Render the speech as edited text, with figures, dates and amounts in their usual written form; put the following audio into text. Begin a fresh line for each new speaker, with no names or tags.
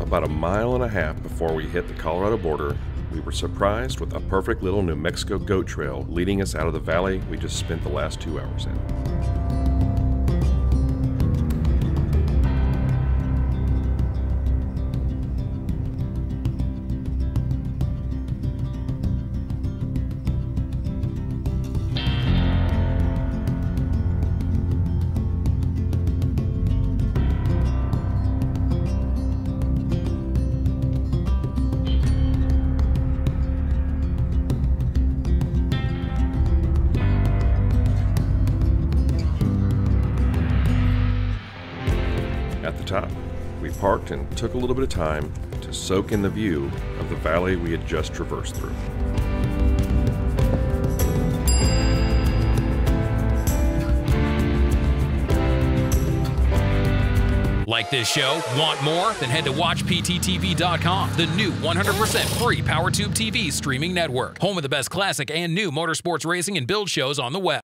About 1.5 miles before we hit the Colorado border, we were surprised with a perfect little New Mexico goat trail leading us out of the valley we just spent the last 2 hours in. At the top, we parked and took a little bit of time to soak in the view of the valley we had just traversed through.
Like this show? Want more? Then head to WatchPTTV.com, the new 100% free PowerTube TV streaming network. Home of the best classic and new motorsports racing and build shows on the web.